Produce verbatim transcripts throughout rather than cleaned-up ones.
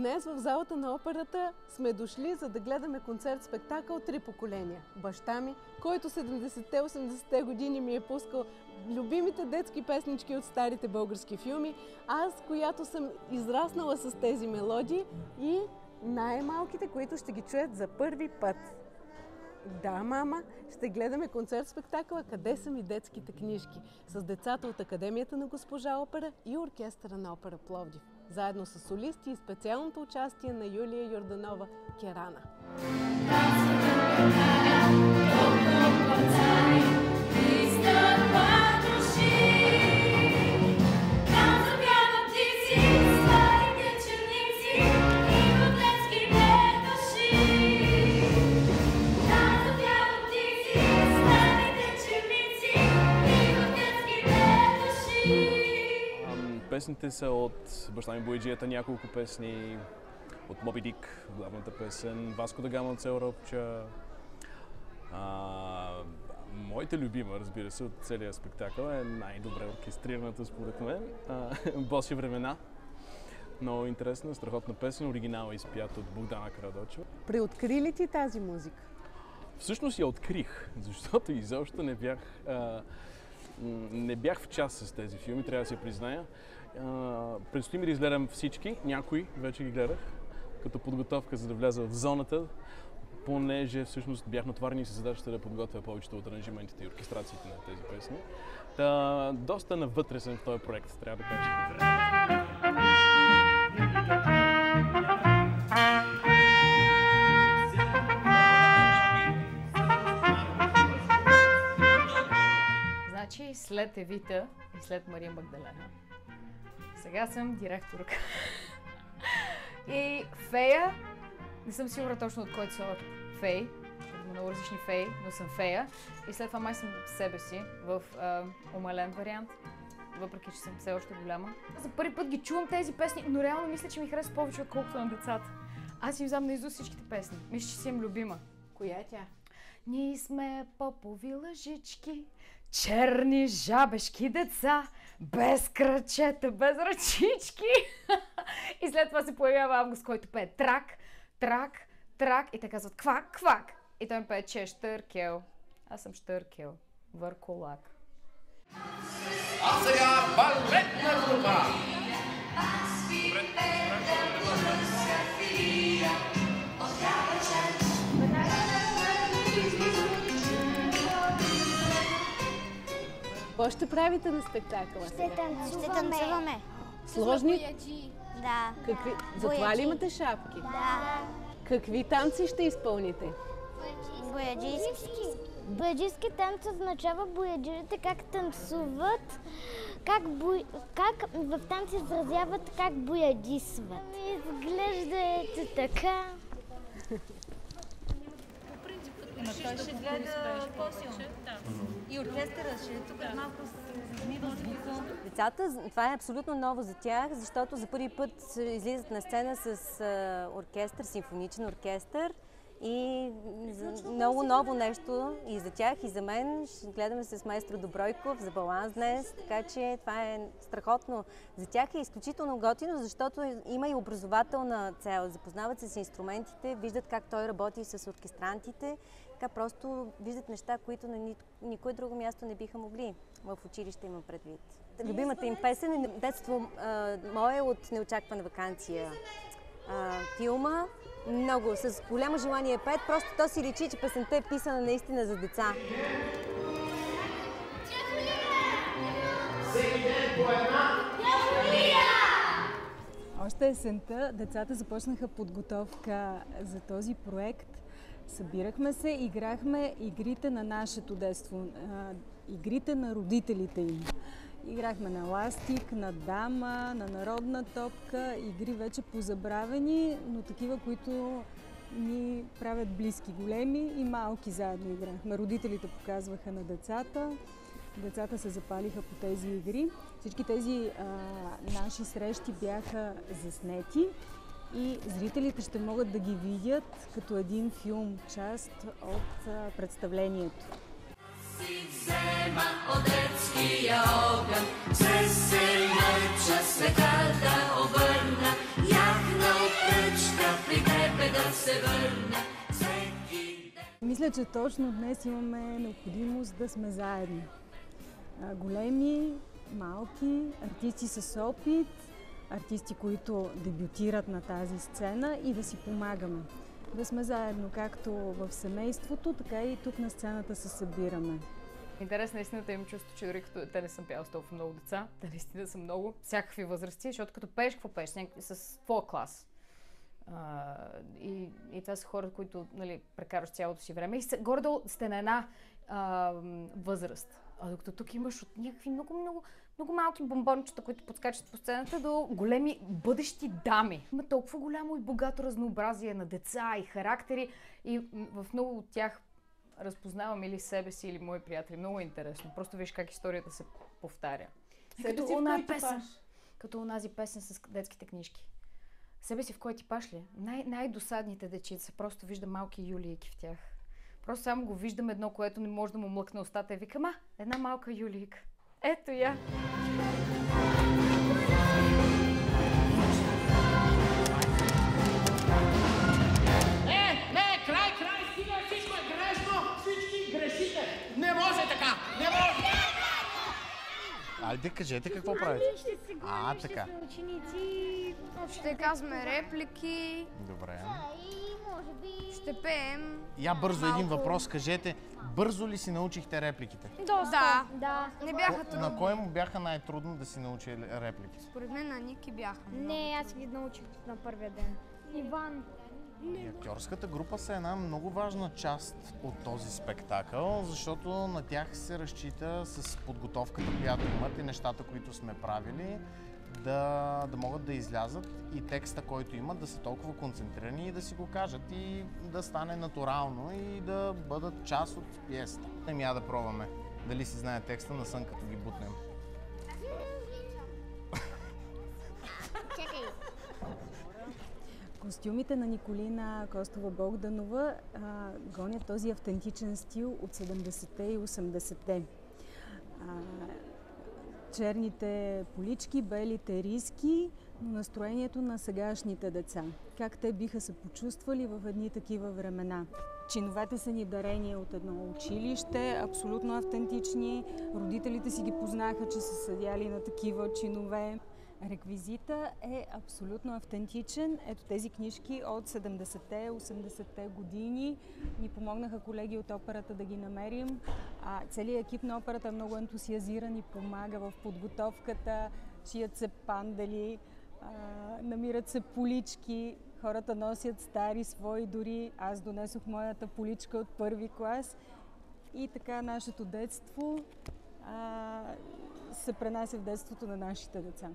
Днес в залата на операта сме дошли, за да гледаме концерт-спектакъл "Три поколения". Баща ми, който седемдесетте-осемдесетте години ми е пускал любимите детски песнички от старите български филми, аз, която съм израснала с тези мелодии, и най-малките, които ще ги чуят за първи път. Да, мама, ще гледаме концерт-спектакъла "Къде са ми детските книжки" с децата от Академията на госпожа Опера и оркестъра на Опера Пловдив, заедно с солисти и специалното участие на Юлия Йорданова Керана. Песните са от баща ми Бояджията, няколко песни, от Моби Дик, главната песен, Васко да Гама от Цел Робча. А, моята любима, разбира се, от целия спектакъл е най-добре оркестрираната според мен, "Боси времена". Много интересна, страхотна песен, оригинала изпята от Богдана Карадочева. Приоткри ли ти тази музика? Всъщност я открих, защото изобщо не бях, а, не бях в час с тези филми, трябва да се призная. Uh, предстои ми да изгледам всички, някои вече ги гледах, като подготовка, за да вляза в зоната, понеже всъщност бях натоварен с задачата да подготвя повечето от аранжиментите и оркестрациите на тези песни. Та, доста навътре съм в този проект, трябва да кажа. Значи след Евита и след Мария Магдалена, сега съм директорка. И фея, не съм сигурна точно от кой сорт фей, има много различни феи, но съм фея. И след това май съм себе си в а, умален вариант, въпреки че съм все още голяма. За първи път ги чувам тези песни, но реално мисля, че ми харесва повече, отколкото на децата. Аз им знам наизуст всичките песни. Мисля, че си им любима. Коя е тя? Ние сме попови лъжички, черни жабешки деца, без крачета, без ръчички. И след това се появява Август, който пее трак, трак, трак и те казват квак, квак. И той ми пее, че е Щъркел. Аз съм Щъркел, върколак. А сега балетна група! Какво ще правите на спектакъла? Ще танцуваме. Ще танцуваме. Сложни? Да. Какви... Затова ли имате шапки? Да. Какви танци ще изпълните? Бояджийски. Бояджийски танц означава бояджирите как танцуват, как, бой... как в танц изразяват как боядисват. Изглеждате така. Но той ще гледа по-силно. И оркестъра ще е тук малко с... Децата, това е абсолютно ново за тях, защото за първи път излизат на сцена с оркестър, симфоничен оркестър, и много ново нещо и за тях, и за мен. Ще гледаме с маестро Добройков за баланс днес, така че това е страхотно. За тях е изключително готино, защото има и образователна цел. Запознават се с инструментите, виждат как той работи с оркестрантите, така просто виждат неща, които на никое друго място не биха могли. В училище имам предвид. Любимата им песен е "Детство мое" от "Неочаквана ваканция". А, филма много, с голямо желание пеят, просто то си личи, че песента е писана наистина за деца. Още есента децата започнаха подготовка за този проект. Събирахме се, играхме игрите на нашето детство, игрите на родителите им. Играхме на ластик, на дама, на народна топка, игри вече позабравени, но такива, които ни правят близки, големи и малки заедно играхме. Родителите показваха на децата, децата се запалиха по тези игри. Всички тези а, наши срещи бяха заснети и зрителите ще могат да ги видят като един филм, част от а, представлението. Si wzema odecki ogon, przez najlepsze sweta oberna, jak na Мисля, че точно днес имаме необходимост да сме заедно. Големи, малки, артисти с опит, артисти, които дебютират на тази сцена и да си помагаме. Да сме заедно, както в семейството, така и тук на сцената се събираме. Интересна истината, имам чувство, че дори като те не съм пяла с толкова много деца, те наистина са много, всякакви възрасти, защото като пееш, какво пееш? С твоя клас. А, и, и това са хора, които, нали, прекарваш цялото си време и горе-долу сте на една а, възраст. А докато тук имаш от някакви много, много, много малки бомбончета, които подскачат по сцената, до големи бъдещи дами. Има толкова голямо и богато разнообразие на деца и характери и в много от тях разпознавам или себе си, или мои приятели. Много е интересно. Просто виж как историята се повтаря. Себе като си в она кой песен. типаж? Като онази песен с детските книжки. Себе си в кой типаж ли? Най- най-досадните дечица. Просто виждам малки юлийки в тях. Просто само го виждам едно, което не може да му млъкне устата и викам, а, една малка юлийка. Ето я! Е, не, край, край, стига, всичко е грешно, всички грешите. Не може така, не може. Айде, кажете какво правите. Ще се говорим, А, ще така. сме ученици, ще казваме реплики, Добре. ще пеем. Я бързо един Малко. въпрос, кажете. Бързо ли си научихте репликите? Доста. Да, да. Не бяха Ко- трудни. На кой му бяха най-трудно да си научи реплики? Според мен на Ники бяха. Не, аз ги научих на първия ден. Иван. И актьорската група са една много важна част от този спектакъл, защото на тях се разчита с подготовката, която имат и нещата, които сме правили, да, да могат да излязат и текста, който имат, да са толкова концентрирани и да си го кажат и да стане натурално и да бъдат част от пиесата. Ами я да пробваме дали си знае текста на Сън, като ги бутнем. Чакай. Костюмите на Николина Костова-Богданова а, гонят този автентичен стил от седемдесетте и осемдесетте. А, черните полички, белите риски, но настроението на сегашните деца. Как те биха се почувствали в едни такива времена. Чиновете са ни дарени от едно училище, абсолютно автентични. Родителите си ги познаха, че са седяли на такива чинове. Реквизита е абсолютно автентичен. Ето тези книжки от седемдесетте, осемдесетте години ни помогнаха колеги от операта да ги намерим. А, целият екип на операта е много ентусиазиран и помага в подготовката. Шият се пандали, а, намират се полички, хората носят стари свои, дори аз донесох моята поличка от първи клас. И така нашето детство а, се пренася в детството на нашите деца.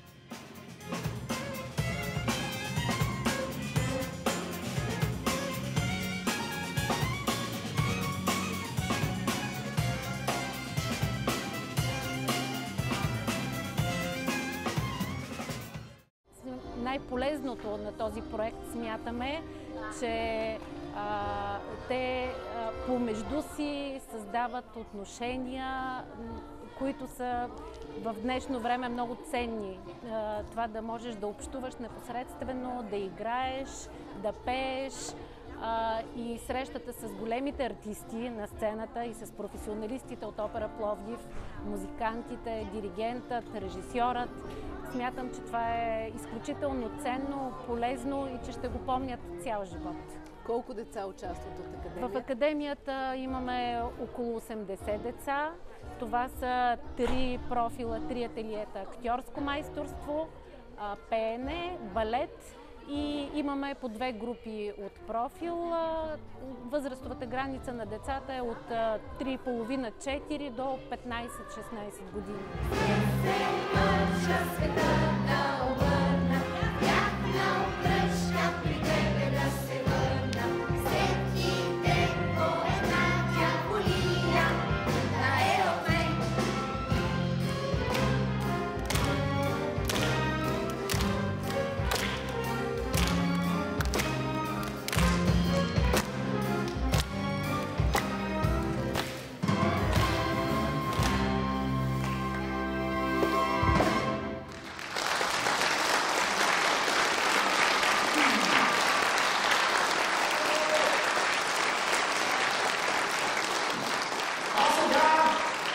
Най-полезното на този проект смятаме, че а, те а, помежду си създават отношения, които са в днешно време много ценни. А, това да можеш да общуваш непосредствено, да играеш, да пееш а, и срещата с големите артисти на сцената и с професионалистите от Опера Пловдив, музикантите, диригентът, режисьорът. Смятам, че това е изключително ценно, полезно и че ще го помнят цял живот. Колко деца участват от Академията? В Академията имаме около осемдесет деца. Това са три профила, три ателиета: актьорско майсторство, пеене, балет и имаме по две групи от профил. Възрастовата граница на децата е от три и половина - четири до петнайсет - шестнайсет години.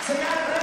Сега